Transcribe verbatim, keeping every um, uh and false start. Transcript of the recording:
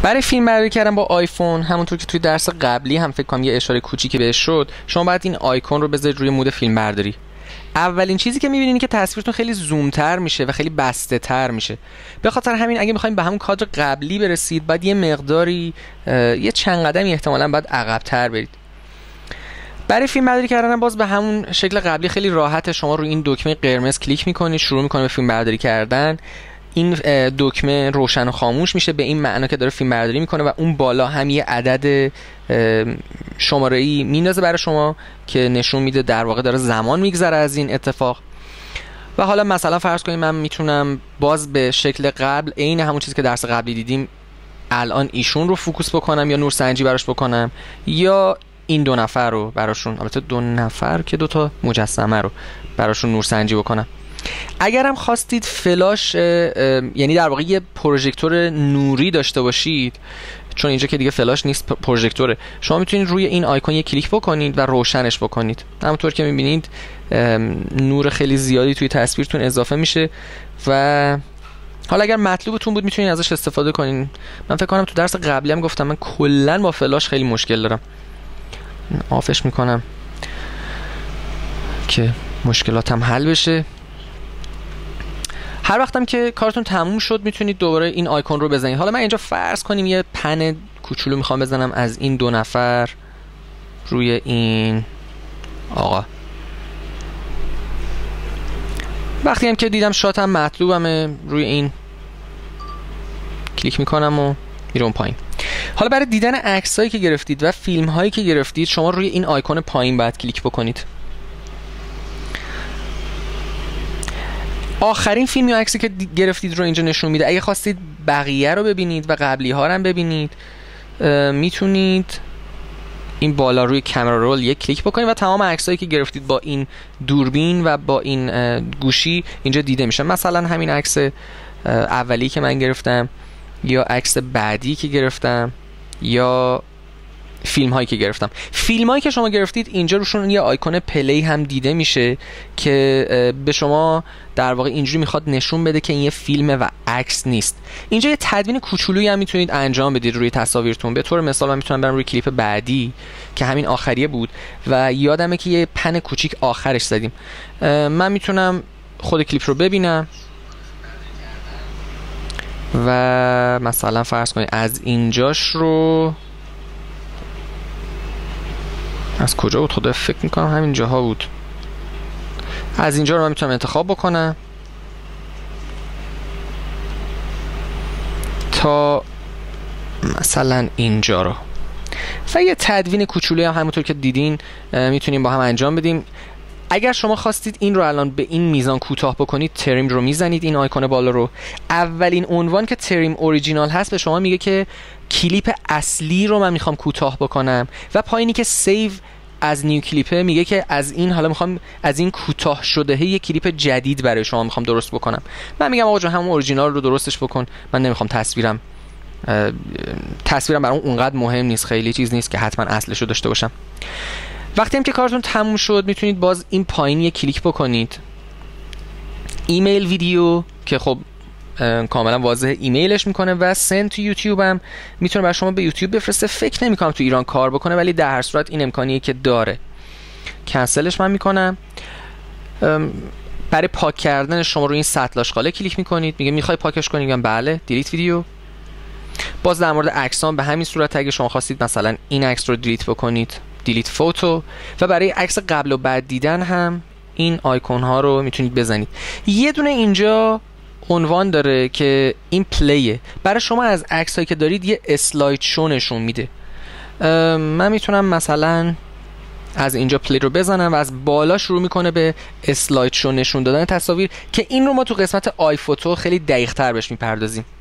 برای فیلم برداری کردن با آیفون، همونطور که توی درس قبلی هم فکر کنم یه اشاره کوچیکی بهش شد، شما باید این آیکون رو بذارید روی مود فیلم برداری. اولین چیزی که می‌بینید که تصویرتون خیلی زوم‌تر میشه و خیلی بسته‌تر میشه. به خاطر همین اگه می‌خواید به همون کادر قبلی برسید، باید یه مقداری یه چند قدمی احتمالاً باید عقب‌تر برید. برای فیلم برداری کردن باز به همون شکل قبلی خیلی راحته. شما روی این دکمه قرمز کلیک می‌کنید، شروع می‌کنه به فیلم برداری کردن. این دکمه روشن و خاموش میشه به این معنا که داره فیلم برداری میکنه و اون بالا هم یه عدد شماره‌ای میندازه برای شما که نشون میده در واقع داره زمان میگذره از این اتفاق. و حالا مثلا فرض کنید من میتونم باز به شکل قبل عین همون چیزی که درس قبلی دیدیم الان ایشون رو فوکوس بکنم یا نورسنجی براش بکنم، یا این دو نفر رو براشون، البته دو نفر که دو تا مجسمه رو براشون نورسنجی بکنم. اگرم خواستید فلاش، یعنی در واقع یه پروژکتور نوری داشته باشید، چون اینجا که دیگه فلاش نیست پروژکتوره، شما میتونید روی این آیکون یه کلیک بکنید و روشنش بکنید. همونطور که میبینید نور خیلی زیادی توی تصویرتون اضافه میشه و حالا اگر مطلوبتون بود میتونید ازش استفاده کنین. من فکر کنم تو درس قبلی هم گفتم من کلا با فلاش خیلی مشکل دارم. آفش میکنم که مشکلاتم حل بشه. هر وقتم که کارتون تموم شد میتونید دوباره این آیکون رو بزنید. حالا من اینجا فرض کنیم یه پن کوچولو میخوام بزنم از این دو نفر روی این آقا. وقتی هم که دیدم شاتم مطلوبمه روی این کلیک میکنم و میره اون پایین. حالا برای دیدن عکسایی که گرفتید و فیلم هایی که گرفتید شما روی این آیکون پایین باید کلیک بکنید. آخرین فیلم یا عکسی که گرفتید رو اینجا نشون میده. اگه خواستید بقیه رو ببینید و قبلی ها رو هم ببینید میتونید این بالا روی کامera رول یک کلیک بکنید و تمام عکسایی که گرفتید با این دوربین و با این گوشی اینجا دیده میشه. مثلا همین عکس اولی که من گرفتم یا عکس بعدی که گرفتم یا فیلم هایی که گرفتم. فیلم هایی که شما گرفتید اینجا روشون یه آیکون پلی هم دیده میشه که به شما در واقع اینجوری میخواد نشون بده که این یه فیلمه و عکس نیست. اینجا یه تدوین کوچولویی هم میتونید انجام بدید روی تصاویرتون. به طور مثال من میتونم برم روی کلیپ بعدی که همین آخریه بود و یادمه که یه پن کوچیک آخرش زدیم. من میتونم خود کلیپ رو ببینم و مثلا فرض کنید از اینجاش رو از کجا بود خدا، فکر میکنم همین جاها بود. از اینجا رو من میتونم انتخاب بکنم تا مثلا اینجا رو و یه تدوین کوچولویی هم همونطور که دیدین میتونیم با هم انجام بدیم. اگر شما خواستید این رو الان به این میزان کوتاه بکنید تریم رو میزنید، این آیکون بالا رو. اولین عنوان که تریم اوریجینال هست به شما میگه که کلیپ اصلی رو من میخوام کوتاه بکنم و پایینی که سیو از نیو کلیپه میگه که از این حالا میخوام از این کوتاه شده یه کلیپ جدید برای شما میخوام درست بکنم. من میگم آقا جون همون اوریجینال رو درستش بکن، من نمیخوام تصویرم تصویرم برام اونقدر مهم نیست، خیلی چیز نیست که حتما اصلش رو داشته باشم. وقتی هم که کارتون تموم شد میتونید باز این پایین یه کلیک بکنید ایمیل ویدیو که خب کاملا واضح ایمیلش میکنه و سند تو یوتیوب هم میتونه برای شما به یوتیوب بفرسته. فکر نمیکنم تو ایران کار بکنه ولی در هر صورت این امکانیه که داره. کنسلش من میکنم. برای پاک کردن شما روی این سطل آشغاله کلیک میکنید، میگه میخوای پاکش کنی، میگم بله، دیلیت ویدیو. باز در مورد عکسام به همین صورت اگه شما خواستید مثلا این عکس رو دیلیت بکنید دیلیت فوتو، و برای عکس قبل و بعد دیدن هم این آیکون ها رو میتونید بزنید. یه دونه اینجا عنوان داره که این پلیه، برای شما از عکس هایی که دارید یه اسلاید شو نشون میده. من میتونم مثلا از اینجا پلی رو بزنم و از بالا شروع میکنه به اسلاید شو نشون دادن تصاویر که این رو ما تو قسمت آی فوتو خیلی دقیق تر بهش میپردازیم.